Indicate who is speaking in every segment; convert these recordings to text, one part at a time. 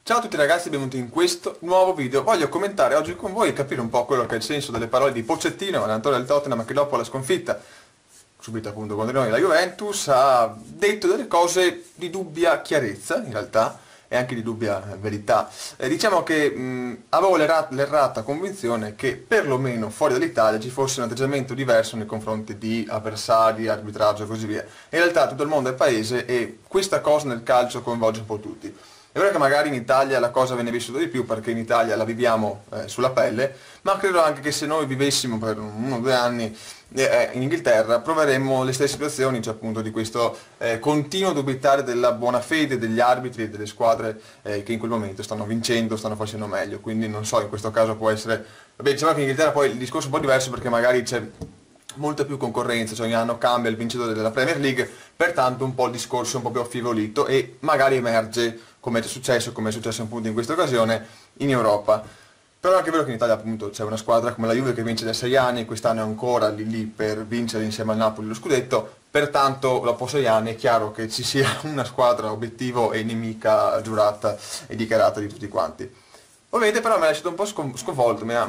Speaker 1: Ciao a tutti ragazzi, benvenuti in questo nuovo video. Voglio commentare oggi con voi e capire un po' quello che è il senso delle parole di Pochettino, allenatore del Tottenham, che dopo la sconfitta, subito appunto contro noi la Juventus, ha detto delle cose di dubbia chiarezza in realtà e anche di dubbia verità. Diciamo che avevo l'errata convinzione che perlomeno fuori dall'Italia ci fosse un atteggiamento diverso nei confronti di avversari, arbitraggio e così via. In realtà tutto il mondo è paese e questa cosa nel calcio coinvolge un po' tutti. È vero che magari in Italia la cosa viene vissuta di più perché in Italia la viviamo sulla pelle, ma credo anche che se noi vivessimo per 1 o 2 anni in Inghilterra proveremmo le stesse situazioni, cioè appunto di questo continuo dubitare della buona fede degli arbitri e delle squadre che in quel momento stanno vincendo, stanno facendo meglio. Quindi non so, in questo caso può essere... Vabbè, diciamo che in Inghilterra poi il discorso è un po' diverso perché magari c'è molta più concorrenza, cioè ogni anno cambia il vincitore della Premier League, pertanto un po' il discorso è un po' più affievolito e magari emerge, come è successo appunto in questa occasione, in Europa. Però è anche vero che in Italia appunto c'è una squadra come la Juve che vince da 6 anni, quest'anno è ancora lì per vincere insieme al Napoli lo scudetto, pertanto dopo 6 anni è chiaro che ci sia una squadra obiettivo e nemica giurata e dichiarata di tutti quanti. Ovviamente però mi ha lasciato un po' sconvolto, mi ha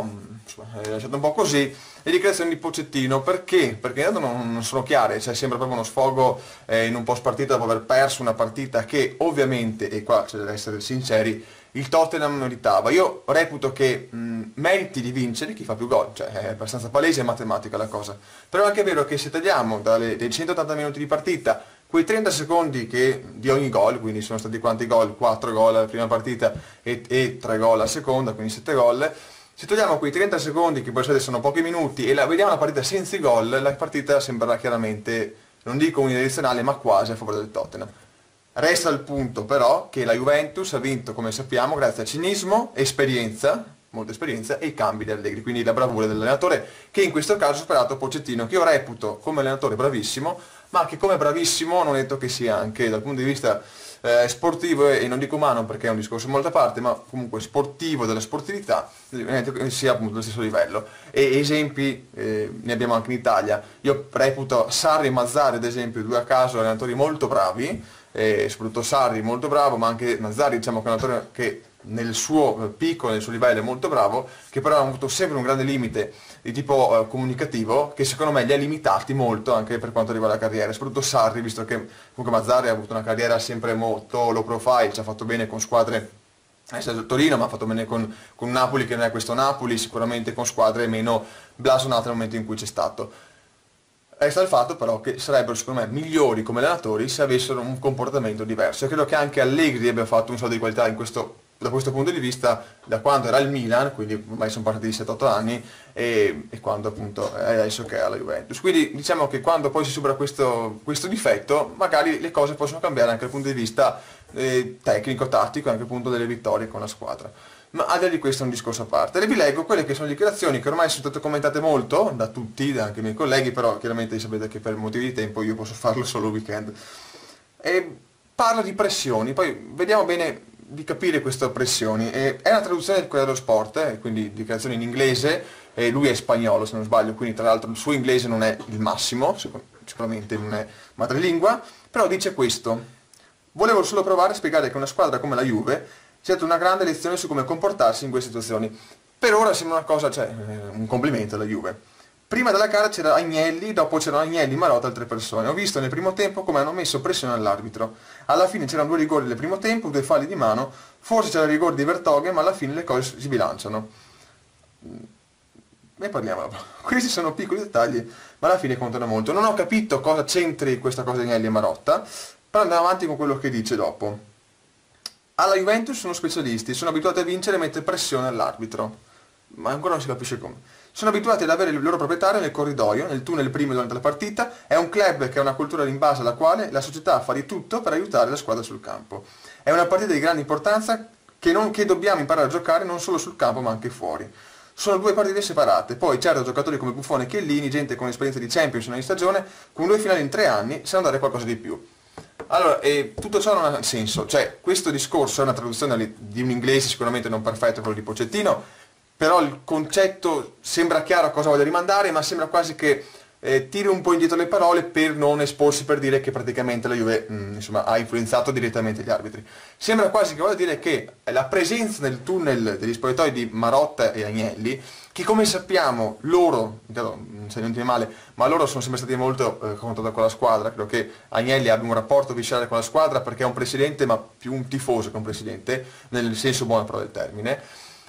Speaker 1: lasciato un po' così le dichiarazioni di Pochettino. Perché? Perché intanto non sono chiare, cioè sembra proprio uno sfogo in un post partita dopo aver perso una partita che ovviamente, e qua c'è da essere sinceri, il Tottenham meritava. Io reputo che meriti di vincere chi fa più gol, cioè è abbastanza palese e matematica la cosa. Però è anche vero che se tagliamo dai 180 minuti di partita quei 30 secondi di ogni gol, quindi sono stati quanti gol? 4 gol alla prima partita e 3 gol alla seconda, quindi 7 gol. Se togliamo quei 30 secondi, che poi sono pochi minuti, e vediamo la partita senza i gol, la partita sembrerà chiaramente, non dico unidirezionale, ma quasi a favore del Tottenham. Resta il punto però che la Juventus ha vinto, come sappiamo, grazie a cinismo, esperienza, molta esperienza, e i cambi di Allegri, quindi la bravura dell'allenatore, che in questo caso ha superato Pochettino, che io reputo come allenatore bravissimo, ma che come bravissimo non è detto che sia anche dal punto di vista sportivo e non dico umano perché è un discorso molto a parte, ma comunque sportivo, della sportività, sia appunto dello stesso livello. E esempi ne abbiamo anche in Italia. Io reputo Sarri e Mazzarri, ad esempio, 2 a caso allenatori molto bravi, soprattutto Sarri molto bravo, ma anche Mazzarri, diciamo che è un allenatore che nel suo picco, nel suo livello è molto bravo, che però ha avuto sempre un grande limite di tipo comunicativo, che secondo me li ha limitati molto anche per quanto riguarda la carriera, soprattutto Sarri, visto che comunque Mazzarri ha avuto una carriera sempre molto low profile, ci ha fatto bene con squadre, è stato Torino, ma ha fatto bene con Napoli, che non è questo Napoli, sicuramente con squadre meno blasonate nel momento in cui c'è stato. Resta il fatto però che sarebbero secondo me migliori come allenatori se avessero un comportamento diverso. Io credo che anche Allegri abbia fatto un salto di qualità da questo punto di vista da quando era il Milan, quindi ormai sono passati 7-8 anni, e quando appunto è adesso che è alla Juventus. Quindi diciamo che quando poi si supera questo difetto, magari le cose possono cambiare anche dal punto di vista tecnico-tattico, anche appunto delle vittorie con la squadra. Ma al di là di questo è un discorso a parte. E vi leggo quelle che sono le dichiarazioni che ormai sono state commentate molto da tutti, anche i miei colleghi, però chiaramente sapete che per motivi di tempo io posso farlo solo il weekend. E parla di pressioni, poi vediamo bene di capire queste pressioni. È una traduzione del Corriere dello Sport, quindi dichiarazioni in inglese, e lui è spagnolo se non sbaglio, quindi tra l'altro il suo inglese non è il massimo, sicuramente non è madrelingua, però dice questo: volevo solo provare a spiegare che una squadra come la Juve è stata una grande lezione su come comportarsi in queste situazioni. Per ora sembra una cosa, cioè un complimento alla Juve. Prima della gara c'era Agnelli, dopo c'erano Agnelli, Marotta e altre persone. Ho visto nel primo tempo come hanno messo pressione all'arbitro. Alla fine c'erano 2 rigori nel primo tempo, 2 falli di mano, forse c'era il rigore di Vertonghen, ma alla fine le cose si bilanciano. Ne parliamo. Questi sono piccoli dettagli, ma alla fine contano molto. Non ho capito cosa c'entri questa cosa di Agnelli e Marotta, però andiamo avanti con quello che dice dopo. Alla Juventus sono specialisti, sono abituati a vincere e mettere pressione all'arbitro. Ma ancora non si capisce come. Sono abituati ad avere il loro proprietario nel corridoio, nel tunnel prima e durante la partita. È un club che ha una cultura in base alla quale la società fa di tutto per aiutare la squadra sul campo. È una partita di grande importanza che dobbiamo imparare a giocare non solo sul campo ma anche fuori. Sono 2 partite separate, poi certo giocatori come Buffon e Chiellini, gente con esperienza di Champions in ogni stagione, con 2 finali in 3 anni, sa andare qualcosa di più. Allora, tutto ciò non ha senso, cioè questo discorso è una traduzione di un inglese sicuramente non perfetto, quello di Pochettino, però il concetto sembra chiaro a cosa voglia rimandare, ma sembra quasi che tiri un po' indietro le parole per non esporsi, per dire che praticamente la Juve insomma, ha influenzato direttamente gli arbitri. Sembra quasi che voglia dire che la presenza nel tunnel degli spogliatoi di Marotta e Agnelli, che come sappiamo loro, non si niente male, ma loro sono sempre stati molto contattati con la squadra, credo che Agnelli abbia un rapporto viscerale con la squadra perché è un presidente, ma più un tifoso che un presidente, nel senso buono però del termine,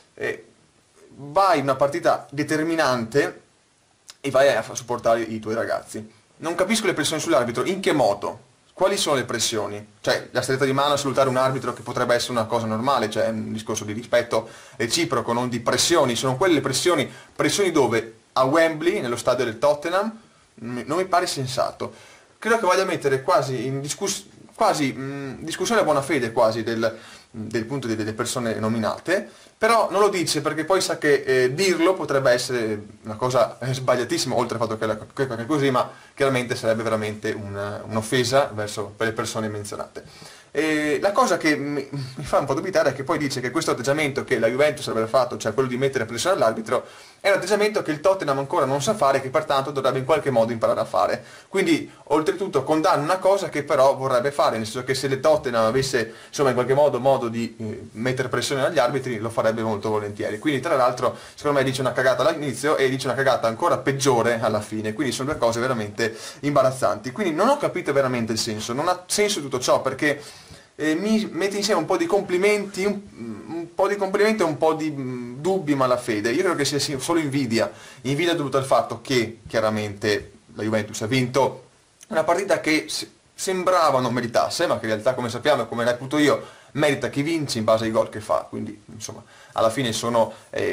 Speaker 1: vai in una partita determinante e vai a supportare i tuoi ragazzi. Non capisco le pressioni sull'arbitro, in che modo? Quali sono le pressioni? Cioè, la stretta di mano a salutare un arbitro che potrebbe essere una cosa normale, cioè un discorso di rispetto reciproco, non di pressioni. Sono quelle le pressioni dove a Wembley, nello stadio del Tottenham, non mi pare sensato. Credo che voglia mettere quasi in discussione a buona fede quasi del punto delle persone nominate, però non lo dice perché poi sa che dirlo potrebbe essere una cosa sbagliatissima, oltre al fatto che è così, ma chiaramente sarebbe veramente un'offesa per le persone menzionate. E la cosa che mi fa un po' dubitare è che poi dice che questo atteggiamento che la Juventus avrebbe fatto, cioè quello di mettere pressione all'arbitro, è un atteggiamento che il Tottenham ancora non sa fare e che pertanto dovrebbe in qualche modo imparare a fare. Quindi oltretutto condanna una cosa che però vorrebbe fare, nel senso che se il Tottenham avesse insomma in qualche modo di mettere pressione agli arbitri lo farebbe molto volentieri. Quindi tra l'altro secondo me dice una cagata all'inizio e dice una cagata ancora peggiore alla fine, quindi sono due cose veramente imbarazzanti. Quindi non ho capito veramente il senso, non ha senso tutto ciò perché mi mette insieme un po' di complimenti, un po' di complimenti e un po' di dubbi malafede. Io credo che sia solo invidia dovuta al fatto che chiaramente la Juventus ha vinto una partita che sembrava non meritasse, ma che in realtà, come sappiamo e come reputo io, merita chi vince in base ai gol che fa. Quindi insomma alla fine sono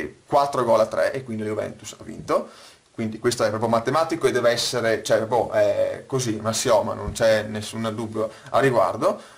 Speaker 1: 4-3 e quindi la Juventus ha vinto. Quindi questo è proprio matematico e deve essere, cioè proprio è così, un assioma, non c'è nessun dubbio a riguardo.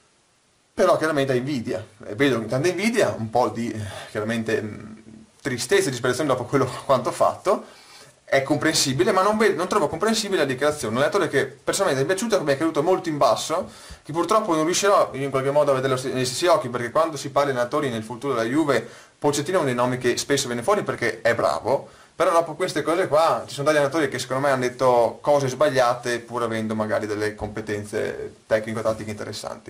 Speaker 1: Però chiaramente ha invidia, vedo tanta invidia, un po' di chiaramente tristezza e disperazione dopo quanto fatto, è comprensibile, ma non trovo comprensibile la dichiarazione. Un allenatore che personalmente mi è piaciuto, che mi è caduto molto in basso, che purtroppo non riuscirò in qualche modo a vederlo negli stessi occhi, perché quando si parla di allenatori nel futuro della Juve, Pochettino è uno dei nomi che spesso viene fuori perché è bravo, però dopo queste cose qua ci sono degli allenatori che secondo me hanno detto cose sbagliate pur avendo magari delle competenze tecnico-tattiche interessanti.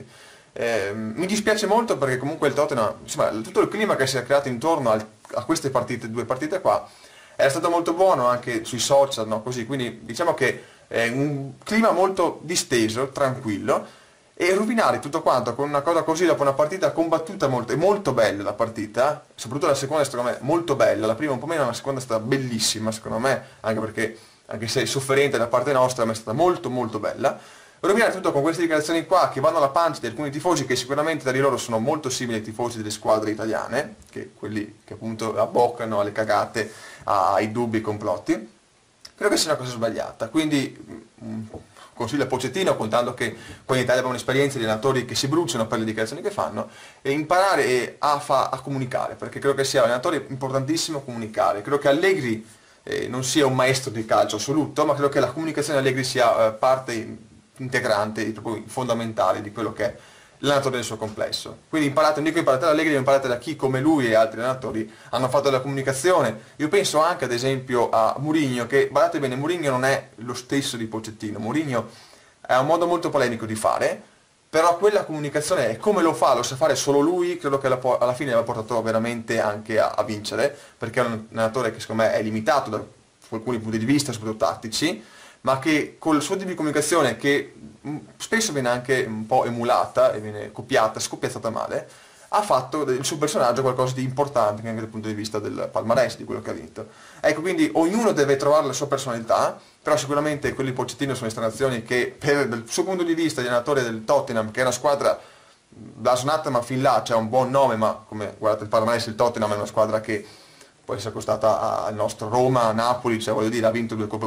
Speaker 1: Mi dispiace molto perché comunque il Tottenham, insomma, tutto il clima che si è creato intorno a queste due partite qua era stato molto buono anche sui social, no? Così, quindi diciamo che è un clima molto disteso, tranquillo, e rovinare tutto quanto con una cosa così dopo una partita combattuta molto, e molto bella la partita, soprattutto la seconda secondo me molto bella, la prima un po' meno, ma la seconda è stata bellissima secondo me, anche se è sofferente da parte nostra, ma è stata molto molto bella. Rovinare tutto con queste dichiarazioni qua che vanno alla pancia di alcuni tifosi che sicuramente da di loro sono molto simili ai tifosi delle squadre italiane, che quelli che appunto abboccano alle cagate, ai dubbi, ai complotti, credo che sia una cosa sbagliata. Quindi consiglio a Pochettino, contando che qua in Italia abbiamo un'esperienza di allenatori che si bruciano per le dichiarazioni che fanno, e imparare a comunicare, perché credo che sia un allenatore importantissimo comunicare. Credo che Allegri non sia un maestro di calcio assoluto, ma credo che la comunicazione di Allegri sia parte integrante, proprio fondamentale di quello che è l'allenatore nel suo complesso. Quindi imparate, non dico imparate da Allegri, ma imparate da chi come lui e altri allenatori hanno fatto della comunicazione. Io penso anche ad esempio a Mourinho, che guardate bene, Mourinho non è lo stesso di Pochettino, Mourinho ha un modo molto polemico di fare, però quella comunicazione è come lo sa fare solo lui, credo che alla fine l'ha portato veramente anche a vincere, perché è un allenatore che secondo me è limitato da alcuni punti di vista, soprattutto tattici, ma che col suo tipo di comunicazione, che spesso viene anche un po' emulata e viene copiata, scoppiazzata male, ha fatto del suo personaggio qualcosa di importante anche dal punto di vista del palmarès, di quello che ha vinto. Ecco, quindi ognuno deve trovare la sua personalità, però sicuramente quelli di Pochettino sono esternazioni che dal suo punto di vista di allenatore del Tottenham, che è una squadra blasonata ma fin là, c'è un buon nome, ma come guardate il palmarès, il Tottenham è una squadra che può essere costata al nostro Roma, Napoli, cioè voglio dire, ha vinto 2 coppe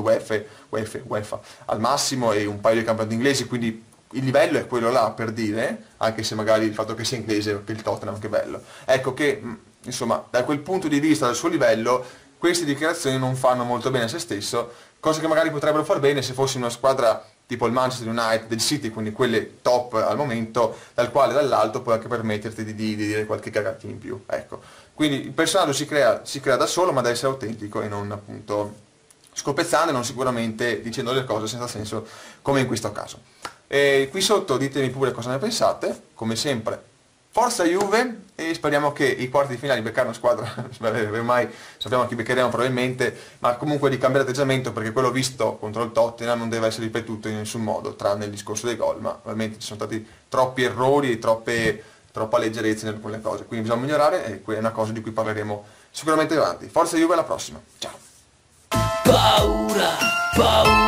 Speaker 1: UEFA al massimo e un paio di campionati inglesi, quindi il livello è quello là, per dire, anche se magari il fatto che sia inglese, che il Tottenham, che bello. Ecco che, insomma, da quel punto di vista, dal suo livello, queste dichiarazioni non fanno molto bene a se stesso, cose che magari potrebbero far bene se fosse una squadra tipo il Manchester United, del City, quindi quelle top al momento, dal quale dall'alto puoi anche permetterti di dire qualche cagatina in più, ecco. Quindi il personaggio si crea da solo, ma deve essere autentico e non appunto scopezzando e non sicuramente dicendo le cose senza senso come in questo caso. E qui sotto ditemi pure cosa ne pensate, come sempre. Forza Juve e speriamo che i quarti di finale beccare una squadra, ormai sappiamo chi beccheremo probabilmente, ma comunque di cambiare atteggiamento perché quello visto contro il Tottenham non deve essere ripetuto in nessun modo, tranne il discorso dei gol, ma ovviamente ci sono stati troppi errori e troppa leggerezza in alcune cose, quindi bisogna migliorare e quella è una cosa di cui parleremo sicuramente avanti. Forza Juve, alla prossima, ciao!
Speaker 2: Paura, paura.